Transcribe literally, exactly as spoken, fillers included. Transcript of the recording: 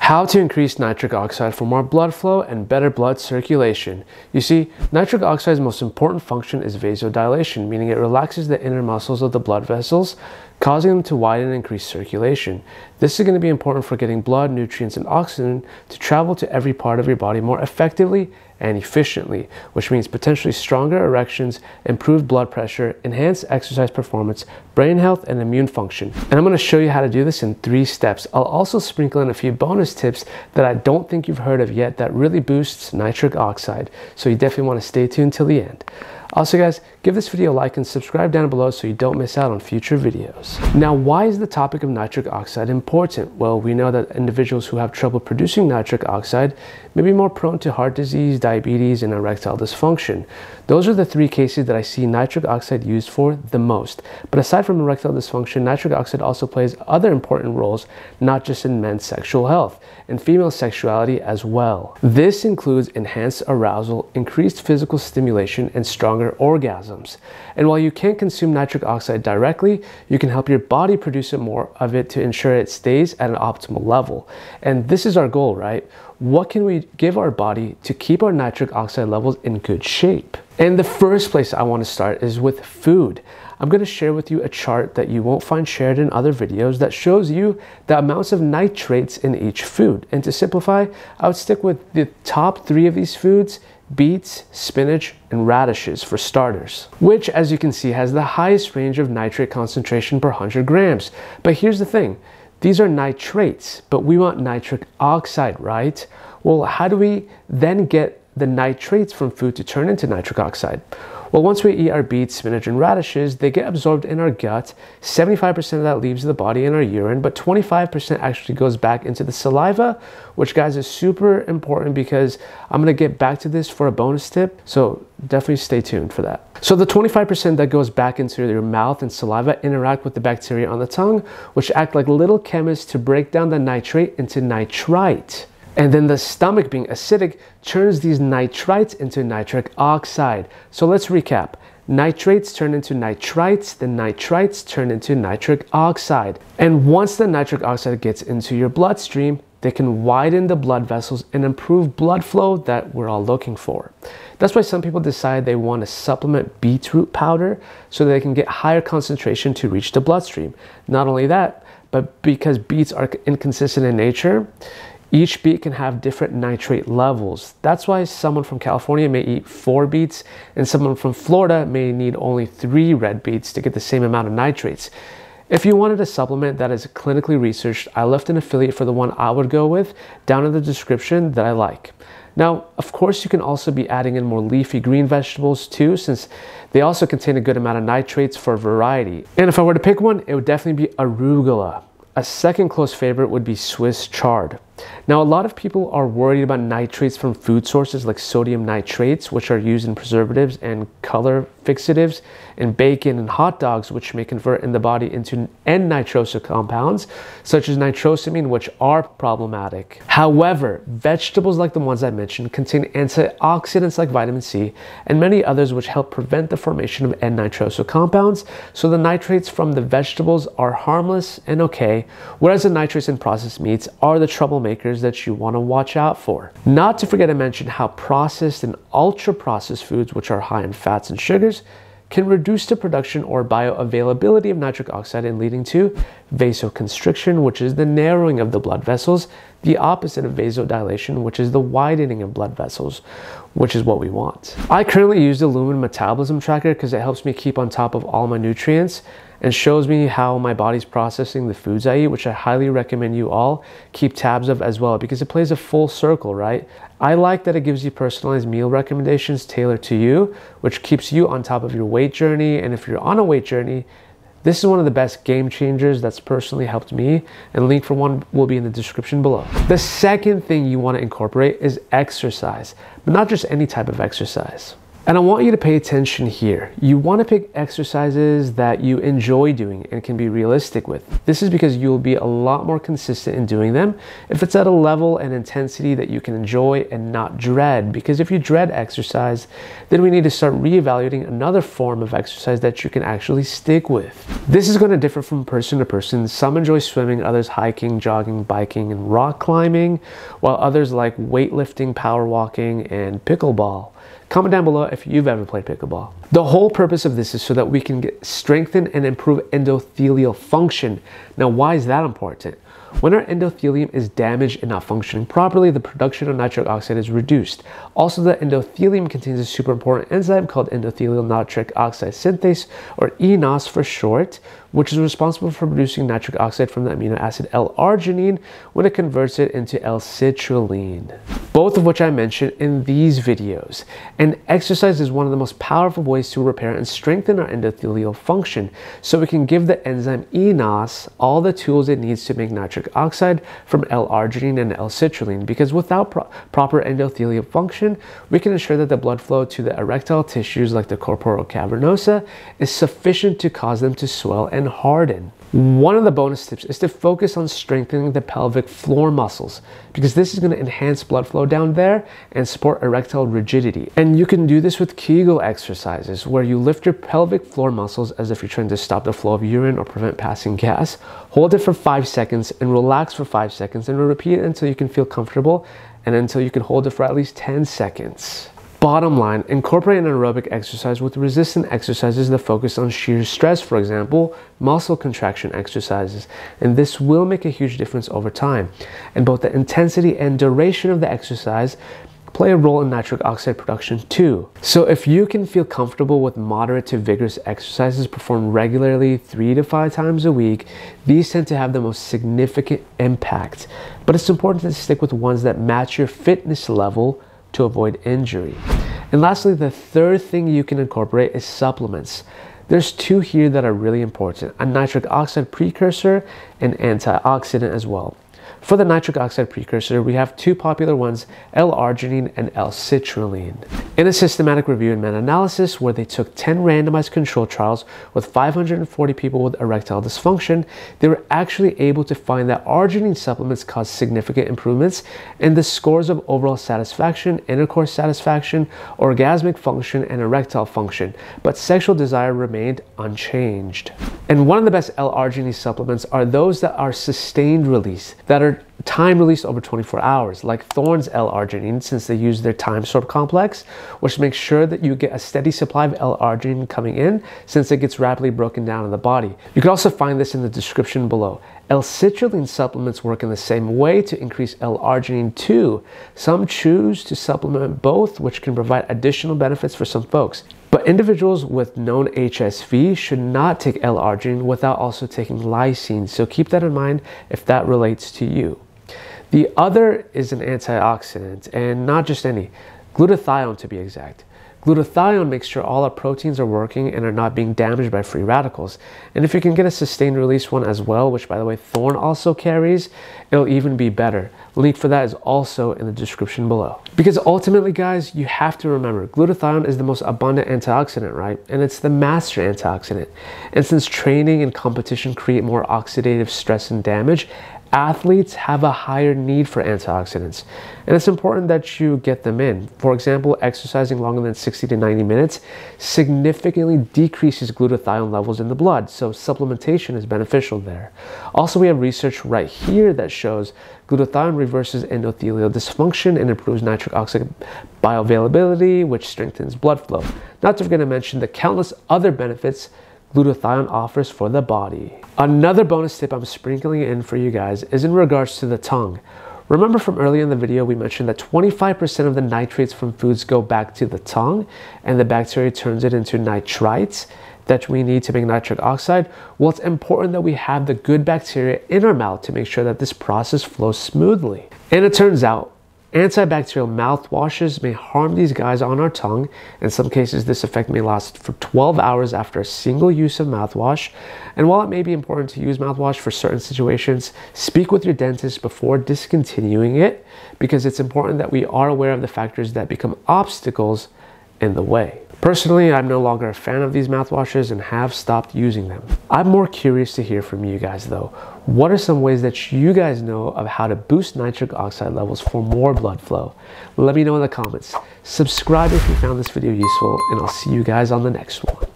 How to increase nitric oxide for more blood flow and better blood circulation. You see, nitric oxide's most important function is vasodilation, meaning it relaxes the inner muscles of the blood vessels, causing them to widen and increase circulation. This is going to be important for getting blood, nutrients, and oxygen to travel to every part of your body more effectively and efficiently, which means potentially stronger erections, improved blood pressure, enhanced exercise performance, brain health, and immune function. And I'm going to show you how to do this in three steps. I'll also sprinkle in a few bonus tips that I don't think you've heard of yet that really boosts nitric oxide. So you definitely want to stay tuned till the end. Also guys, give this video a like and subscribe down below so you don't miss out on future videos. Now, why is the topic of nitric oxide important? Well, we know that individuals who have trouble producing nitric oxide may be more prone to heart disease, diabetes, and erectile dysfunction. Those are the three cases that I see nitric oxide used for the most. But aside from erectile dysfunction, nitric oxide also plays other important roles, not just in men's sexual health, and female sexuality as well. This includes enhanced arousal, increased physical stimulation, and stronger orgasms. And while you can't consume nitric oxide directly, you can help your body produce more of it to ensure it stays at an optimal level. And this is our goal, right? What can we give our body to keep our nitric oxide levels in good shape? And the first place I want to start is with food. I'm going to share with you a chart that you won't find shared in other videos that shows you the amounts of nitrates in each food. And to simplify, I would stick with the top three of these foods: beets, spinach, and radishes for starters, which, as you can see, has the highest range of nitrate concentration per one hundred grams. But here's the thing. These are nitrates, but we want nitric oxide, right? Well, how do we then get the nitrates from food to turn into nitric oxide? Well, once we eat our beets, spinach, and radishes, they get absorbed in our gut. seventy-five percent of that leaves the body in our urine, but twenty-five percent actually goes back into the saliva, which, guys, is super important because I'm going to get back to this for a bonus tip. So definitely stay tuned for that. So the twenty-five percent that goes back into your mouth and saliva interact with the bacteria on the tongue, which act like little chemists to break down the nitrate into nitrite. And then the stomach, being acidic, turns these nitrites into nitric oxide. So let's recap. Nitrates turn into nitrites, then nitrites turn into nitric oxide. And once the nitric oxide gets into your bloodstream, they can widen the blood vessels and improve blood flow that we're all looking for. That's why some people decide they want to supplement beetroot powder so they can get higher concentration to reach the bloodstream. Not only that, but because beets are inconsistent in nature, each beet can have different nitrate levels. That's why someone from California may eat four beets and someone from Florida may need only three red beets to get the same amount of nitrates. If you wanted a supplement that is clinically researched, I left an affiliate for the one I would go with down in the description that I like. Now, of course, you can also be adding in more leafy green vegetables too, since they also contain a good amount of nitrates for variety. And if I were to pick one, it would definitely be arugula. A second close favorite would be Swiss chard. Now, a lot of people are worried about nitrates from food sources like sodium nitrates, which are used in preservatives and color fixatives, in bacon and hot dogs, which may convert in the body into N-nitroso compounds, such as nitrosamine, which are problematic. However, vegetables like the ones I mentioned contain antioxidants like vitamin C and many others which help prevent the formation of N-nitroso compounds, so the nitrates from the vegetables are harmless and okay, whereas the nitrates in processed meats are the troublemakers that you want to watch out for. Not to forget to mention how processed and ultra processed foods, which are high in fats and sugars, can reduce the production or bioavailability of nitric oxide and leading to vasoconstriction, which is the narrowing of the blood vessels, the opposite of vasodilation, which is the widening of blood vessels, which is what we want. I currently use the Lumen Metabolism Tracker because it helps me keep on top of all my nutrients and shows me how my body's processing the foods I eat, which I highly recommend you all keep tabs of as well because it plays a full circle, right? I like that it gives you personalized meal recommendations tailored to you, which keeps you on top of your weight journey. And if you're on a weight journey, this is one of the best game changers that's personally helped me, and a link for one will be in the description below. The second thing you want to incorporate is exercise, but not just any type of exercise. And I want you to pay attention here. You want to pick exercises that you enjoy doing and can be realistic with. This is because you'll be a lot more consistent in doing them if it's at a level and intensity that you can enjoy and not dread. Because if you dread exercise, then we need to start reevaluating another form of exercise that you can actually stick with. This is going to differ from person to person. Some enjoy swimming, others hiking, jogging, biking, and rock climbing, while others like weightlifting, power walking, and pickleball. Comment down below if you've ever played pickleball. The whole purpose of this is so that we can get strengthen and improve endothelial function. Now, why is that important? When our endothelium is damaged and not functioning properly, the production of nitric oxide is reduced. Also, the endothelium contains a super important enzyme called endothelial nitric oxide synthase, or E N O S for short, which is responsible for producing nitric oxide from the amino acid L-arginine when it converts it into L-citrulline, both of which I mentioned in these videos. And exercise is one of the most powerful ways to repair and strengthen our endothelial function, so we can give the enzyme E N O S all the tools it needs to make nitric oxide from L-arginine and L-citrulline, because without pro proper endothelial function, we can ensure that the blood flow to the erectile tissues like the corpora cavernosa is sufficient to cause them to swell and harden. One of the bonus tips is to focus on strengthening the pelvic floor muscles, because this is going to enhance blood flow down there and support erectile rigidity. And you can do this with Kegel exercises, where you lift your pelvic floor muscles as if you're trying to stop the flow of urine or prevent passing gas. Hold it for five seconds and relax for five seconds and repeat it until you can feel comfortable and until you can hold it for at least ten seconds. Bottom line, incorporate an aerobic exercise with resistant exercises that focus on shear stress, for example, muscle contraction exercises, and this will make a huge difference over time. And both the intensity and duration of the exercise play a role in nitric oxide production too. So if you can feel comfortable with moderate to vigorous exercises performed regularly three to five times a week, these tend to have the most significant impact. But it's important to stick with ones that match your fitness level to avoid injury. And lastly, the third thing you can incorporate is supplements. There's two here that are really important: a nitric oxide precursor and antioxidant as well. For the nitric oxide precursor, we have two popular ones, L-arginine and L-citrulline. In a systematic review and meta-analysis where they took ten randomized control trials with five hundred forty people with erectile dysfunction, they were actually able to find that arginine supplements caused significant improvements in the scores of overall satisfaction, intercourse satisfaction, orgasmic function, and erectile function, but sexual desire remained unchanged. And one of the best L-arginine supplements are those that are sustained release, that are time released over twenty-four hours, like Thorne's L-arginine, since they use their time sorb complex, which makes sure that you get a steady supply of L-arginine coming in, since it gets rapidly broken down in the body. You can also find this in the description below. L-citrulline supplements work in the same way to increase L-arginine too. Some choose to supplement both, which can provide additional benefits for some folks. But individuals with known H S V should not take L-arginine without also taking lysine, so keep that in mind if that relates to you. The other is an antioxidant, and not just any, glutathione to be exact. Glutathione makes sure all our proteins are working and are not being damaged by free radicals. And if you can get a sustained release one as well, which by the way Thorne also carries, it'll even be better. Link for that is also in the description below. Because ultimately, guys, you have to remember, glutathione is the most abundant antioxidant, right? And it's the master antioxidant. And since training and competition create more oxidative stress and damage, athletes have a higher need for antioxidants, and it's important that you get them in. For example, exercising longer than sixty to ninety minutes significantly decreases glutathione levels in the blood, so supplementation is beneficial there. Also, we have research right here that shows glutathione reverses endothelial dysfunction and improves nitric oxide bioavailability, which strengthens blood flow. Not to forget to mention the countless other benefits glutathione offers for the body. Another bonus tip I'm sprinkling in for you guys is in regards to the tongue. Remember from earlier in the video, we mentioned that twenty-five percent of the nitrates from foods go back to the tongue, and the bacteria turns it into nitrites that we need to make nitric oxide. Well, it's important that we have the good bacteria in our mouth to make sure that this process flows smoothly. And it turns out, antibacterial mouthwashes may harm these guys on our tongue. In some cases, this effect may last for twelve hours after a single use of mouthwash. And while it may be important to use mouthwash for certain situations, speak with your dentist before discontinuing it, because it's important that we are aware of the factors that become obstacles in the way. Personally, I'm no longer a fan of these mouthwashes and have stopped using them. I'm more curious to hear from you guys though. What are some ways that you guys know of how to boost nitric oxide levels for more blood flow? Let me know in the comments. Subscribe if you found this video useful, and I'll see you guys on the next one.